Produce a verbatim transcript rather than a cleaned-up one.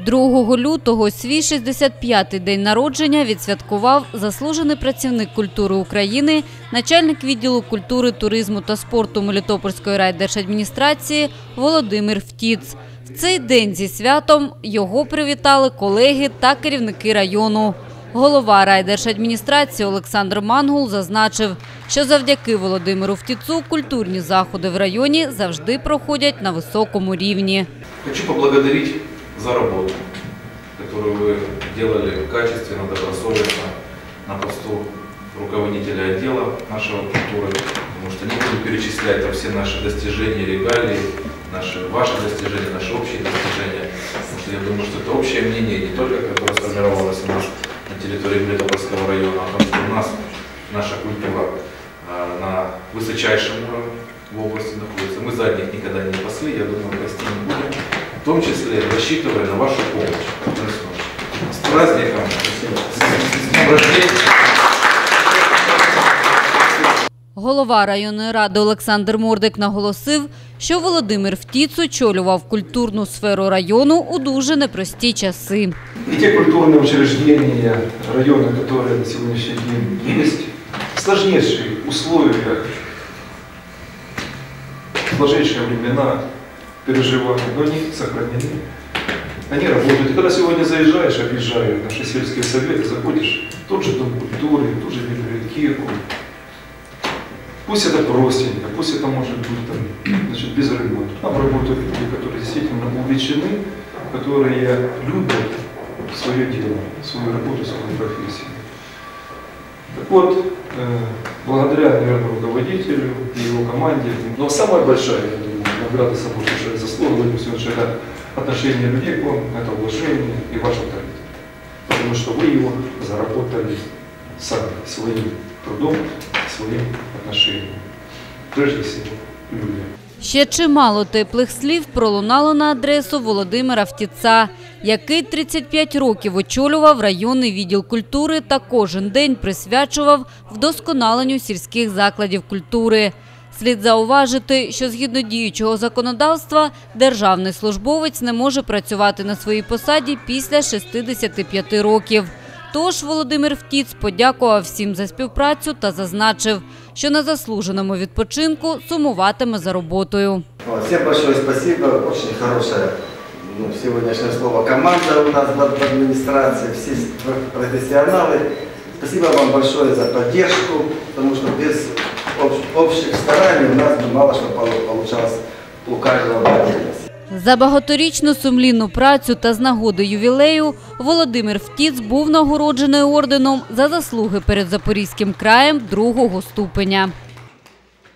другого лютого свій шістдесят п'ятий день народження відсвяткував заслужений працівник культури України, начальник відділу культури, туризму та спорту Мелітопольської райдержадміністрації Володимир Втіц. В цей день зі святом його привітали колеги та керівники району. Голова райдержадміністрації Олександр Мангул зазначив, що завдяки Володимиру Втіцу культурні заходи в районі завжди проходять на високому рівні. Хочу поблагодарить за работу, которую вы делали качественно, добросовестно на посту руководителя отдела нашего культуры, потому что не буду перечислять там все наши достижения, регалии, наши, ваши достижения, наши общие достижения, потому что я думаю, что это общее мнение, не только которое сформировалось у нас на территории Мелитопольского района, а потому что у нас наша культура на высочайшем уровне в области находится. Мы задних никогда не пасли, я думаю, пасти не будем. В том числе рассчитывая на вашу помощь. С праздником! С днем рождения! Голова районної ради Олександр Мордик наголосив, що Володимир Втіц очолював культурну сферу району у дуже непрості часи. І ті культурні учреждения району, які на сьогоднішній день є, в складніших условиях, в сложнейшие времена переживают, но они сохранены, они работают. И когда сегодня заезжаешь, объезжая наши сельские советы, заходишь в тот же дом культуры, в ту же библиотеку, пусть это простенько, пусть это может быть там, значит, без ремонта. Там работают люди, которые действительно увлечены, которые любят свое дело, свою работу, свою профессию. Так вот, благодаря, наверное, руководителю и его команде, но самая большая, я думаю, награда, самая большая заслуга, Владимир Семенович, это отношение людей к вам, это уважение и ваш авторитет. Потому что вы его заработали сами, своим трудом, своим отношением. Прежде всего, людям. Ще чимало теплих слів пролунало на адресу Володимира Втіца, який тридцять п'ять років очолював районний відділ культури та кожен день присвячував вдосконаленню сільських закладів культури. Слід зауважити, що згідно діючого законодавства державний службовець не може працювати на своїй посаді після шістдесяти п'яти років. Тож Володимир Втіц подякував всім за співпрацю та зазначив, що на заслуженому відпочинку сумуватиме за роботою. Всім большое спасибо, очень хорошее ну, сегодняшнее слово команда у нас в администрации, все профессионалы. Спасибо вам большое за поддержку, потому что без общих стараний у нас бы мало что получалось у каждого в отдельности. За багаторічну сумлінну працю та з нагоди ювілею Володимир Втіц був нагороджений орденом за заслуги перед Запорізьким краєм другого ступеня.